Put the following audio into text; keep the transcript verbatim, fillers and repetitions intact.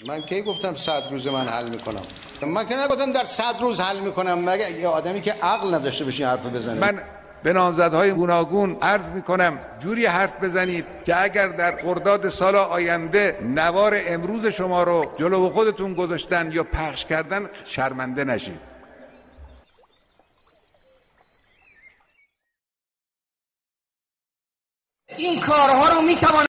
من کی گفتم صد روز من حل میکنم؟ من که نگفتم در صد روز حل میکنم. مگه یه آدمی که عقل نداشته باشه حرف بزنه؟ من به نامزدهای گوناگون عرض میکنم جوری حرف بزنید که اگر در خرداد سال آینده نوار امروز شما رو جلو خودتون گذاشتن یا پخش کردن شرمنده نشید. این کارها رو میتوان